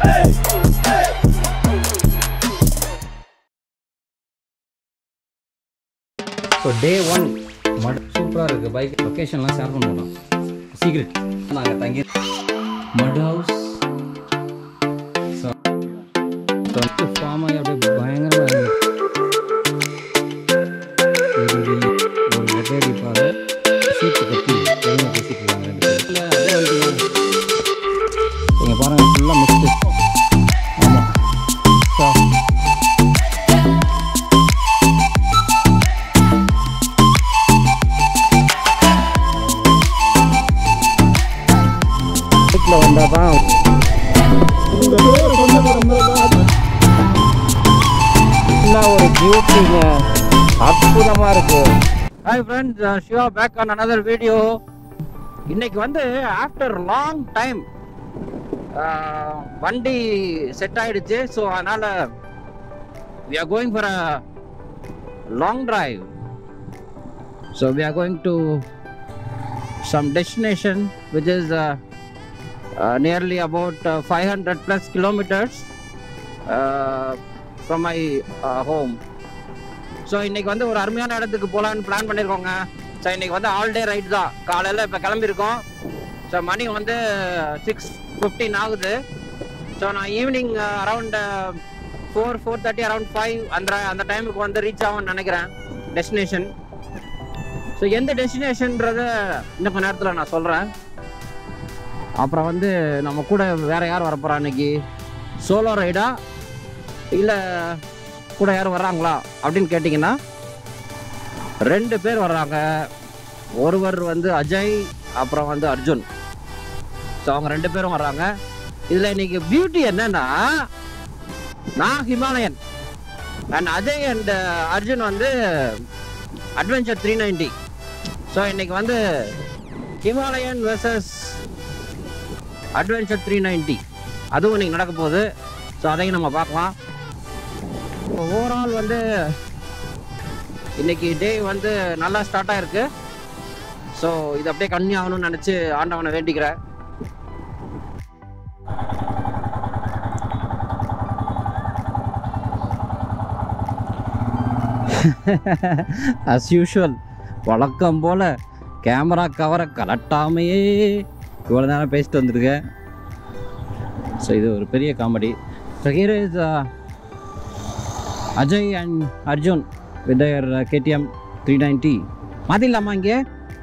So day 1 சூப்பராக இருக்குது. Bike லொக்கேஷன்லாம் ஷேர் பண்ணுவோம். சீக்ரெட் நாங்கள் தங்கி மட் ஹவுஸ் ஃபார்ம் ஆகி அப்படியே பயங்கரமாக ஒரு ஒட்டேடிப்பாக சீட்டு கட்டி ட்ரெயினை பேசிட்டுருக்காங்க. நீங்கள் பாருங்கள் ஃபுல்லாக மிஸ்டு. ஆமாம் ஸோ வந்தால் தான் ஒரு பியூட்டிங்க அற்புதமாக இருக்கு. Hi friends, Shiva back on another video. இன்னைக்கு வந்து ஆஃப்டர் லாங் டைம் வண்டி செட் ஆயிடுச்சு. ஸோ அதனால we are going for a long drive. So we are going to some destination which is nearly about 500 plus kilometers from my home. So இன்றைக்கி வந்து ஒரு அருமையான இடத்துக்கு போகலான்னு பிளான் பண்ணியிருக்கோங்க. ஸோ இன்றைக்கி வந்து ஆல் டே ரைட் தான். காலையில் இப்போ கிளம்பியிருக்கோம். ஸோ மணி வந்து 6:15 ஆகுது. ஸோ நான் ஈவினிங் அரவுண்ட் 4:30 அரவுண்ட் 5 அந்த டைமுக்கு வந்து ரீச் ஆகும்னு நினைக்கிறேன் டெஸ்டினேஷன். ஸோ எந்த டெஸ்டினேஷன்றதை இன்னும் கொஞ்ச நேரத்தில் நான் சொல்கிறேன். அப்புறம் வந்து நம்ம கூட வேறு யார் வரப்போகிறா இன்னைக்கு? சோலோ ரைடா இல்லை கூட யாரும் வர்றாங்களா அப்படின்னு கேட்டிங்கன்னா 2 பேர் வர்றாங்க. ஒருவர் வந்து அஜய், அப்புறம் வந்து அர்ஜுன். ஸோ அவங்க 2 பேரும் வர்றாங்க. இதில் இன்னைக்கு பியூட்டி என்னன்னா, நான் ஹிமாலயன் அண்ட் அஜய் அண்ட் அர்ஜுன் வந்து அட்வென்ச்சர் 390. ஸோ இன்னைக்கு வந்து ஹிமாலயன் வெர்சஸ் அட்வென்ச்சர் 390 அதுவும் இன்னைக்கு நடக்க போகுது. ஸோ அதையும் நம்ம பார்க்கலாம். ஓவரால் வந்து இன்னைக்கு டே வந்து நல்லா ஸ்டார்ட் ஆகிருக்கு. ஸோ இது அப்படியே கன்னியூ ஆகணும்னு நினச்சி ஆண்டவனை வேண்டிக்கிறேன். அஸ் யூஷுவல் வழக்கம் போல் கேமரா கவரை கலட்டாமையே இவ்வளோ நேரம் பேசிட்டு வந்துருக்கேன். ஸோ இது ஒரு பெரிய காமெடி. So here is Ajay and Arjun with their KTM 390. மாற்றிக்கலாமா? இங்கே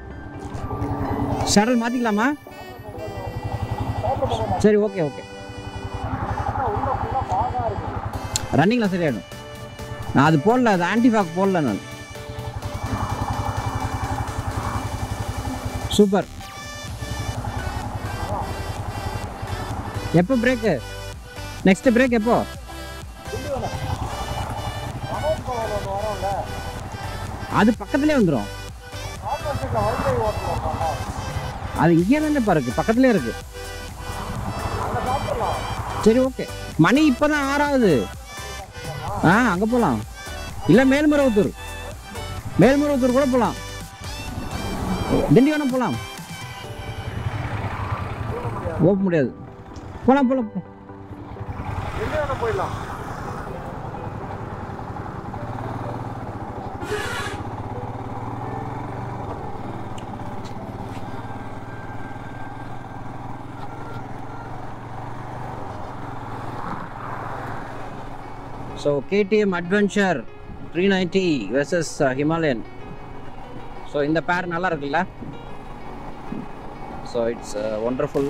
ஷடல் மாற்றிக்கலாமா? சரி, ஓகே ஓகே. ரன்னிங்கில் சரியாயிடும். நான் அது போடல, அது ஆன்டிஃபாக் போடல நான். சூப்பர். எப்போ பிரேக்கு? நெக்ஸ்ட் பிரேக் எப்போ? அது பக்கத்துலேயே வந்துடும். அது இங்கே தானே பாருக்கு, பக்கத்துலேயே இருக்கு. சரி, ஓகே. மணி இப்போ தான் 6 ஆகுது. அங்கே போகலாம். இல்லை மேல்மருவத்தூர் கூட போகலாம். திண்டிவனம் போகலாம். போக முடியாது. போகலாம் போகலாம். So KTM Adventure 390 versus Himalayan. So இந்த பேர் நல்லா இருக்குல்ல? So it's wonderful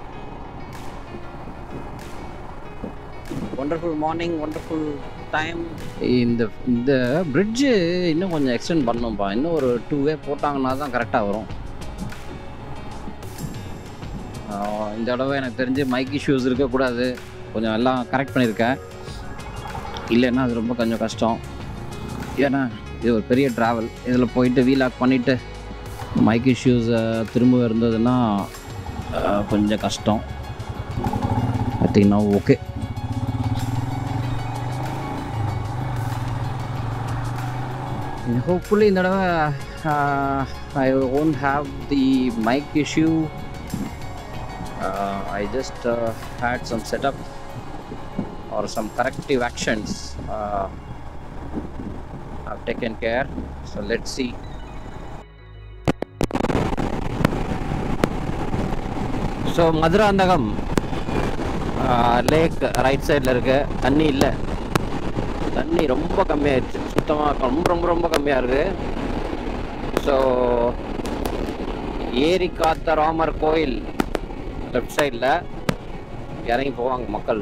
morning, wonderful time. இந்த பிரிட்ஜு இன்னும் கொஞ்சம் எக்ஸ்டெண்ட் பண்ணணும்ப்பா. இன்னும் ஒரு 2 வே போட்டாங்கன்னா தான் கரெக்டாக வரும். இந்த தடவை எனக்கு தெரிஞ்சு மைக் இஷ்யூஸ் இருக்கக்கூடாது. கொஞ்சம் எல்லாம் கரெக்ட் பண்ணியிருக்கேன். இல்லைன்னா அது ரொம்ப கொஞ்சம் கஷ்டம். ஏன்னா இது ஒரு பெரிய ட்ராவல். இதில் போயிட்டு வீலாக் பண்ணிவிட்டு மைக் இஷ்யூஸ் திரும்ப இருந்ததுன்னா கொஞ்சம் கஷ்டம். பார்த்தீங்கன்னா ஓகே. ஹோப்ஃபுல்லி இந்த தடவை I won't have the mic issue. I just had some setup or some corrective actions have taken care. So let's see. So Madurantakam lake right சைடில் இருக்கு. தண்ணி இல்லை, தண்ணி ரொம்ப கம்மியாயிடுச்சு, சுத்தமாக ரொம்ப ரொம்ப ரொம்ப கம்மியாக இருக்குது. ஸோ ஏரி காத்த ராமர் கோயில் லெஃப்ட் சைடில் இறங்கி போவாங்க மக்கள்.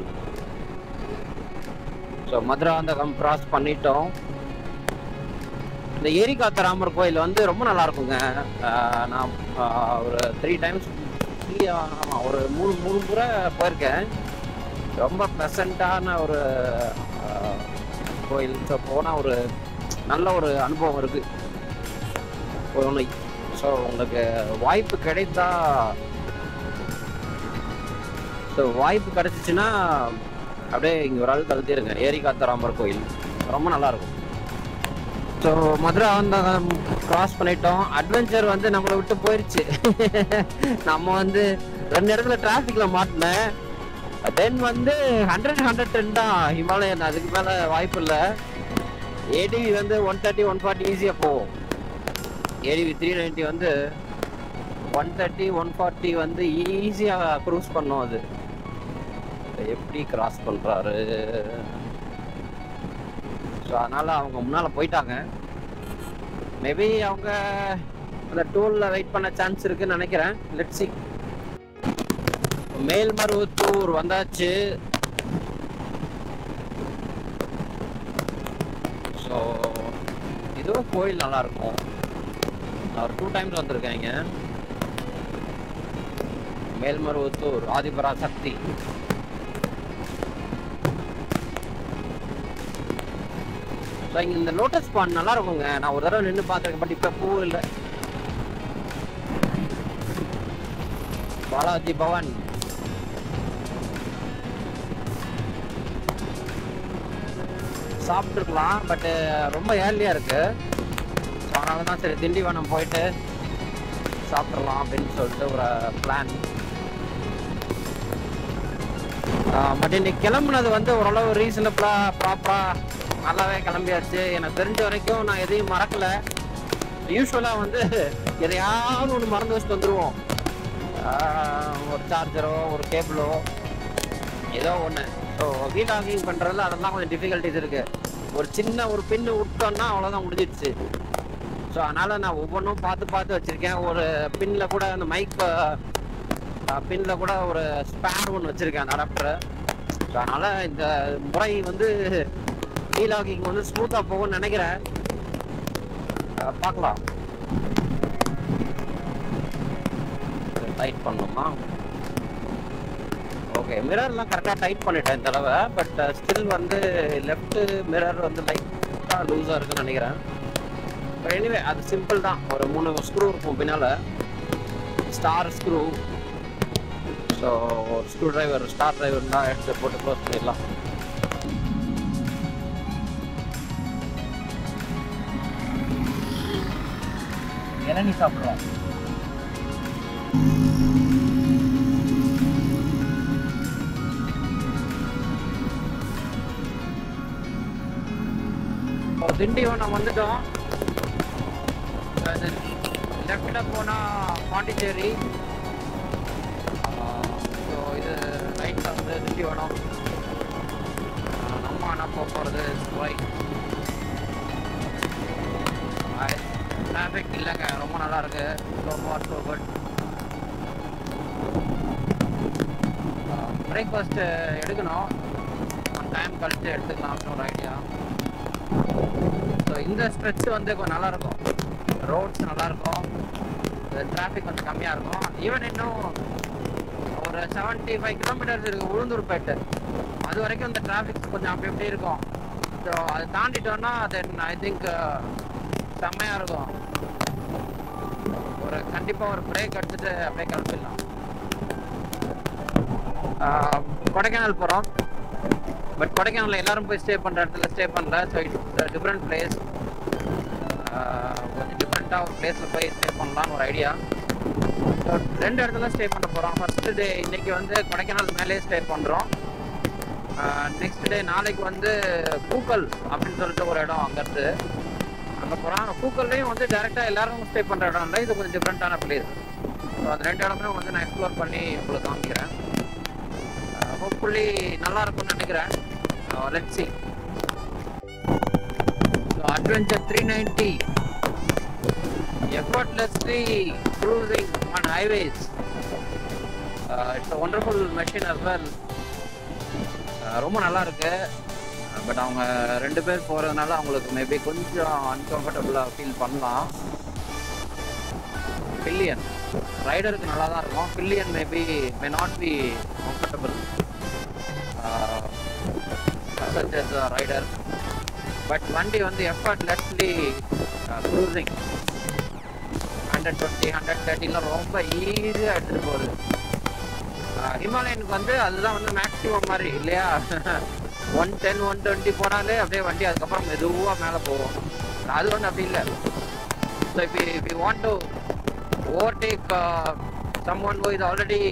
ஸோ மதுராந்தகம் கிராஸ் பண்ணிட்டோம். இந்த ஏரி காத்த ராமர் கோயில் வந்து ரொம்ப நல்லா இருக்குங்க. நான் ஒரு 3 times ஆமாம் ஒரு மூணு முறை போயிருக்கேன். ரொம்ப ப்ளசண்ட்டான ஒரு கோயில். ஸோ போனால் ஒரு நல்ல ஒரு அனுபவம் இருக்குது ஒன்று. ஸோ உங்களுக்கு வாய்ப்பு கிடைத்தா, ஸோ வாய்ப்பு கிடைச்சிச்சுன்னா அப்படியே இங்கே ஒரு ஆள் கழுத்திருங்க. ஏரி காத்தராமர் கோயில் ரொம்ப நல்லாயிருக்கும். ஸோ மதுராந்தகம் கிராஸ் பண்ணிட்டோம். அட்வென்ச்சர் வந்து நம்மளை விட்டு போயிடுச்சு. நம்ம வந்து 2 இடத்துல டிராஃபிக்கில் மாட்டினேன். தென் வந்து 110 தான் ஹிமாலயன், அதுக்கு மேலே வாய்ப்பு இல்லை. ஏடிவி வந்து 130 140 ஈஸியாக போகும். ஏடிவி 390 வந்து 130 140 வந்து ஈஸியாக க்ரூஸ் பண்ணும். அது எப்படி கிராஸ் பண்ணுறாரு. ஸோ அதனால் அவங்க முன்னால் போயிட்டாங்க. மேபி அவங்க அந்த டோலில் வெயிட் பண்ண சான்ஸ் இருக்குன்னு நினைக்கிறேன். Let's see. மேல்மருவத்தூர் வந்தாச்சு. ஸோ இதுவும் கோயில் நல்லாயிருக்கும். நான் ஒரு 2 times வந்திருக்கேன் இங்கே. மேல்மருவத்தூர் ஆதிபராசக்தி. ஸோ இங்கே இந்த லோட்டஸ் பாண்ட் நல்லா இருக்குங்க. நான் ஒரு தடவை நின்று பார்த்துருக்கேன், பட் இப்போ பூ இல்லை. பாலாஜி பவன். சாப்பிட்ருக்கலாம், பட்டு ரொம்ப ஏர்லியாக இருக்குது. ஸோ அதனால தான் சரி திண்டிவனம் போயிட்டு சாப்பிட்றலாம் அப்படின்னு சொல்லிட்டு ஒரு பிளான். பட் இன்னைக்கு கிளம்புனது வந்து ஓரளவு ரீசனபிளாக ப்ராப்பராக நல்லாவே கிளம்பியாச்சு. எனக்கு தெரிஞ்ச வரைக்கும் நான் எதையும் மறக்கல. யூஸ்வலாக வந்து எதையாவது ஒன்று மறந்து வச்சுட்டு வந்துடுவோம். ஒரு சார்ஜரோ ஒரு கேபிளோ ஏதோ ஒன்று. ஸோ வீலாகிங் பண்ணுறதுல அதெல்லாம் கொஞ்சம் டிஃபிகல்ட்டிஸ் இருக்குது. ஒரு சின்ன ஒரு பின்னு விட்டோன்னா அவ்வளோதான் முடிஞ்சிடுச்சு. ஸோ அதனால் நான் ஒவ்வொன்றும் பார்த்து வச்சுருக்கேன். ஒரு பின்னில் கூட அந்த மைக் பின்னில் கூட ஒரு ஸ்பேர் ஒன்று வச்சுருக்கேன், அந்த அடாப்டரை. ஸோ அதனால் இந்த முறை வந்து வீலாகிங் வந்து ஸ்மூத்தாக போகும்னு நினைக்கிறேன். பார்க்கலாம். டைட் பண்ணணுமா? ஓகே, மிரர்லாம் கரெக்டாக டைட் பண்ணிட்டேன் இந்த தடவை. பட் ஸ்டில் வந்து லெஃப்ட் மிரர் வந்து லைட்டாக லூஸாக இருக்குன்னு நினைக்கிறேன். பட் எனிவே அது சிம்பிள் தான். ஒரு 3 ஸ்க்ரூ இருக்கும் பின்னால், star screw. So screw driver, star driver தான் எடுத்து போட்டு க்ளோஸ் பண்ணிடலாம். இளநீ சாப்பிட்றோம். திண்டிவனம் வந்துட்டோம். லெஃப்டில் போனால் பாண்டிச்சேரி. ஸோ இது ரைட்டில் வந்து திண்டிவனம். நம்ம ஆனால் போகிறது ரைட். டிராஃபிக் இல்லைங்க, ரொம்ப நல்லா இருக்கு. So good. பிரேக்ஃபாஸ்ட்டு எடுக்கணும், டைம் கழிச்சு எடுத்துக்கலாம் அப்படின்னு ஒரு ஐடியா. ஸோ இந்த ஸ்ட்ரெச் வந்து கொஞ்சம் நல்லாயிருக்கும். ரோட்ஸ் நல்லாயிருக்கும், டிராஃபிக் கொஞ்சம் கம்மியாக இருக்கும். ஈவன் இன்னும் ஒரு 75 கிலோமீட்டர்ஸ் இருக்குது உளுந்தூர்பேட்டு. அது வரைக்கும் இந்த டிராஃபிக் கொஞ்சம் அப்படி எப்படி இருக்கும். ஸோ அதை தாண்டிட்டோன்னா தென் ஐ திங்க் செம்மையாக இருக்கும். ஒரு கண்டிப்பாக ஒரு பிரேக் எடுத்துட்டு அப்படியே கிளம்பிடலாம். கொடைக்கானல் போகிறோம். பட் கொடைக்கானலில் எல்லாரும் போய் ஸ்டே பண்ணுற இடத்துல ஸ்டே பண்ணல. So it's different place. கொஞ்சம் டிஃப்ரெண்ட்டாக ஒரு பிளேஸில் போய் ஸ்டே பண்ணலான்னு ஒரு ஐடியா. ஸோ 2 இடத்துல ஸ்டே பண்ண போகிறோம். ஃபஸ்ட்டு டே இன்னைக்கு வந்து கொடைக்கானல் மேலே ஸ்டே பண்ணுறோம். நெக்ஸ்ட் டே நாளைக்கு வந்து கூக்கல் அப்படின்னு சொல்லிட்டு ஒரு இடம் அங்கேருந்து அங்கே போகிறோம். கூக்கல்லையும் வந்து டேரெக்டாக எல்லாரும் ஸ்டே பண்ணுற இடம் இல்லை, இது கொஞ்சம் டிஃப்ரெண்ட்டான பிளேஸ். ஸோ அந்த 2 இடமே வந்து நான் எக்ஸ்ப்ளோர் பண்ணி உங்களுக்கு காமிக்கிறேன். ஹோப்ஃபுல்லி நல்லா இருக்கும்னு நினைக்கிறேன். Let's see. So Adventure 390 effortlessly cruising on highways. It's a wonderful machine as well. ரொம்ப நல்லா இருக்கு. பட் அவங்க 2 பேர் போகிறதுனால அவங்களுக்கு மேபி கொஞ்சம் அன்கம்ஃபர்டபுளாக ஃபீல் பண்ணலாம். பில்லியன் ரைடருக்கு நல்லா தான் இருக்கும். Pillion may not be comfortable such as a rider. But வண்டி வந்து effortlessly cruising 120 130 ரொம்ப ஈஸியாக எடுத்துகிட்டு போகுது. ஹிமாலயனுக்கு வந்து அதுதான் வந்து மேக்ஸிமம் மாதிரி இல்லையா? 110 120 போனாலே அப்படியே வண்டி அதுக்கப்புறம் மெதுவாக மேலே போகும். அது வந்து அப்படி இல்லை. So if you want to overtake someone who is already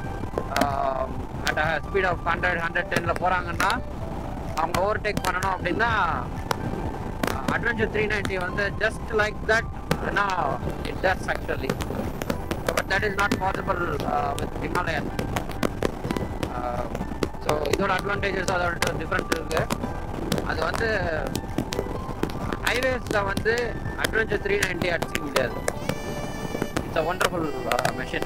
at a speed of 100 110ல போகிறாங்கன்னா அவங்க ஓவர்டேக் பண்ணணும் அப்படின்னா Adventure 390 வந்து just like that it does actually. But that is not possible with Himalayan. So இதோட அட்வான்டேஜஸ் அதோட different இருக்குது. அது வந்து ஹைவேஸில் வந்து Adventure 390 அடிச்சிக்க முடியாது. It's a wonderful machine.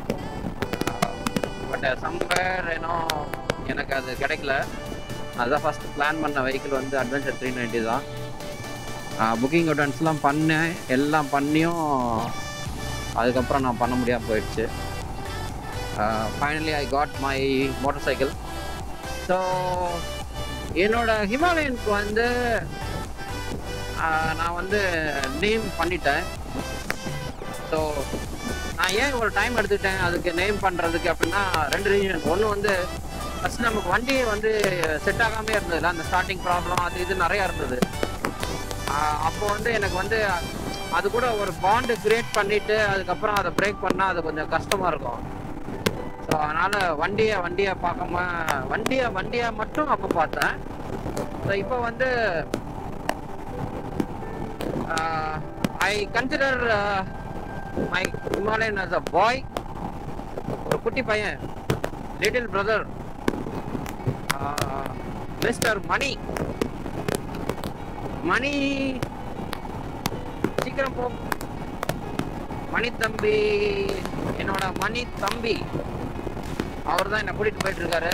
But somewhere எனக்கு அது கிடைக்கல. அதுதான் ஃபஸ்ட் பிளான் பண்ண வெஹிக்கிள் வந்து Adventure 390 தான். புக்கிங் அட்வான்ஸ்லாம் பண்ணேன், எல்லாம் பண்ணியும் அதுக்கப்புறம் நான் பண்ண முடியாமல் போயிடுச்சு. Finally I got my motor cycle. So என்னோட ஹிமாலயனுக்கு வந்து நான் வந்து நேம் பண்ணிட்டேன். ஸோ நான் ஏன் ஒரு டைம் எடுத்துக்கிட்டேன் அதுக்கு நேம் பண்ணுறதுக்கு அப்படின்னா 2 ரீசன். ஒன்று வந்து ஃபஸ்ட் நமக்கு வண்டி வந்து செட் ஆகாமே இருந்ததுல, அந்த ஸ்டார்டிங் ப்ராப்ளம் அது இது நிறையா இருந்தது. அப்போ வந்து எனக்கு வந்து அது கூட ஒரு பாண்டு கிரியேட் பண்ணிவிட்டு அதுக்கப்புறம் அதை பிரேக் பண்ணால் அது கொஞ்சம் கஷ்டமாக இருக்கும். ஸோ அதனால் வண்டியை பார்க்காம வண்டியை மட்டும் அப்போ பார்த்தேன். ஸோ இப்போ வந்து I consider my Himalayan as a boy, ஒரு குட்டி பையன், லிட்டில் பிரதர், மிஸ்டர் மணி சீக்கிரம் போ மணி தம்பி, என்னோட மணி தம்பி அவர் தான் என்னை கூட்டிகிட்டு போயிட்டுருக்காரு.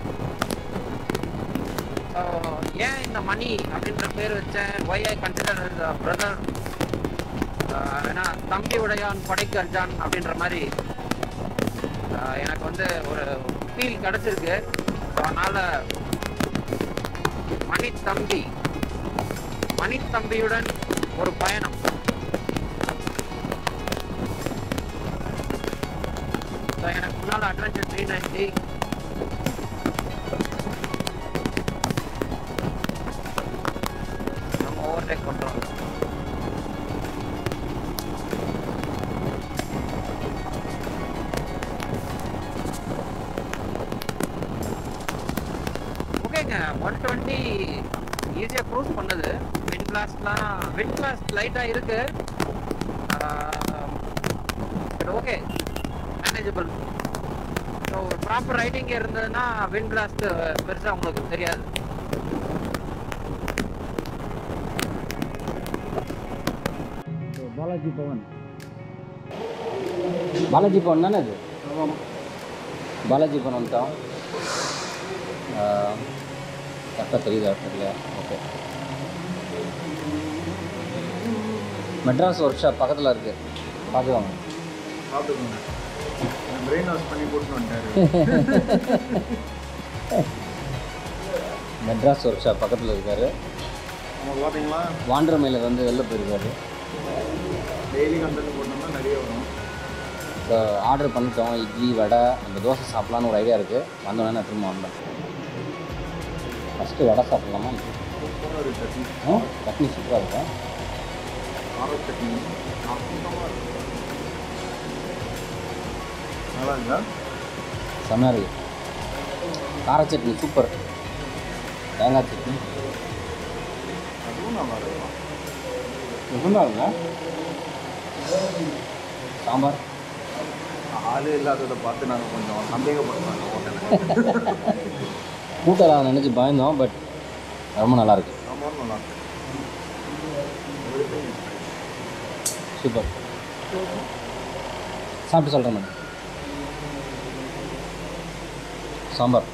ஸோ ஏன் இந்த மணி அப்படின்ற பேர் வச்சேன், ஒய் ஐ கன்சிடர் பிரதர், ஏன்னா தம்பி உடையான் படைக்கு அஞ்சான் அப்படின்ற மாதிரி எனக்கு வந்து ஒரு ஃபீல் கிடச்சிருக்கு. ஸோ அதனால் மணித்தம்பியுடன் ஒரு பயணம். ஸோ எனக்கு முன்னால் Adventure 390, நம்ம ஓவர்டேக் பண்ணுறோம். ஓகேங்க, 120 ஈஸியாக க்ரூஸ் பண்ணுது. விண்ட் பிளாஸ்ட் லைட்டாக இருக்கு. But okay, manageable. ஸோ ஒரு ப்ராப்பர் ரைடிங் இருந்ததுன்னா விண்ட் பிளாஸ்ட் பெருசாக உங்களுக்கு தெரியாது. பாலாஜி பவன் தானே அது? பாலாஜி பவன் வந்துட்டோம். கரெக்டாக தெரியுதா? தெரியல. ஓகே, மெட்ராஸ் ஒர்க் ஷாப் பக்கத்தில் இருக்குது, பார்த்துக்கோங்க. பிரெயின் வாஷ் பண்ணி போட்டு வந்துட்டாரு. மெட்ராஸ் ஒர்க் ஷாப் பக்கத்தில் இருக்காரு. அவங்க பார்த்தீங்களா, வாண்டர் மைலர் வந்து வெளில போயிருக்காரு. டெய்லி கண்டென்ட் போட்டோம்னா நிறைய வரும். இப்போ ஆர்டர் பண்ணிட்டோம், இட்லி வடை அந்த தோசை சாப்பிட்லான்னு ஒரு ஐடியா இருக்குது. வந்தோடனே நான் திரும்ப வந்தேன். ஃபஸ்ட்டு வடை சாப்பிட்லாமா? சட்னி சூப்பராக இருக்கும். கார சட்னி நல்லா இருக்கா? செம்மையாக இருக்குது. கார சட்னி சூப்பர். தேங்காய் சட்னி அதுவும் நல்லா இருக்கும். நல்லா இருக்குங்க. சாம்பார் ஆளே இல்லாததை பார்த்து நாங்கள் கொஞ்சம் சந்தேகப்படுறோம் ஹோட்டலில். கூட்டம் நினச்சி பயந்தோம், பட் ரொம்ப நல்லாயிருக்கு. சாம்பார் நல்லா இருக்கும். சூப்பர். சாப்பிட்டு சொல்கிறேன் மேடம். சாம்பார்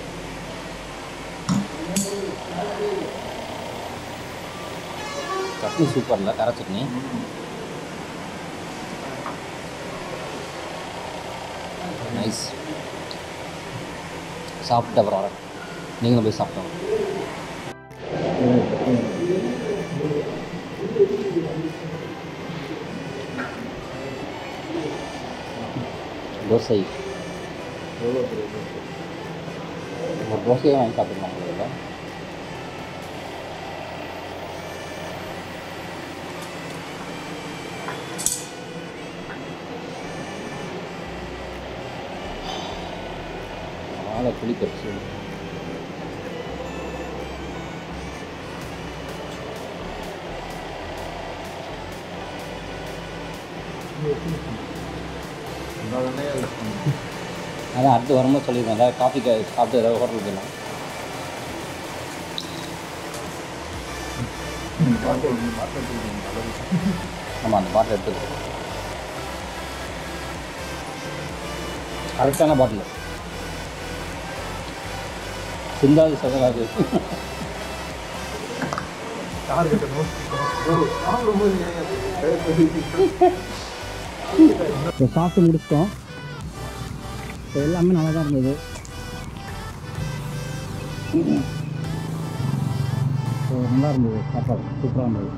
சட்னி சூப்பர் இல்லை, கார சட்னி. நைஸ். சாப்பிட்டு அப்புறம் வரேன், நீங்களும் போய் சாப்பிட்டோம். தோசை எவ்வளோ பெரிய தோசை. ஒரு தோசையே வாங்கி சாப்பிட்ருக்காங்க இதில். வாழை புளி கரிசி. அதாவதுனே அதான் அடுத்து வரும்போது சொல்லியிருக்கேன், ஏதாவது காஃபி சாப்பிட்டு ஏதாவது ஹோட்டல் போயிடலாம். ஆமாம், அந்த பாட்டில் எடுத்துக்கலாம். கரெக்டான பாட்டில், சிந்தாது சதகாது. இப்போ சாப்பிட்டு முடிச்சிட்டோம். இப்போ எல்லாமே நல்லா தான் இருந்தது. நல்லா இருந்தது, சாப்பாடு சூப்பராக இருந்தது.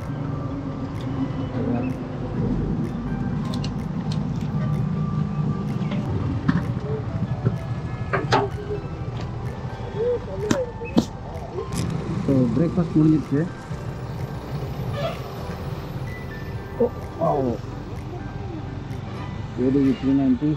ஸோ பிரேக்ஃபாஸ்ட் முடிஞ்சிருச்சு. ஏடி 390.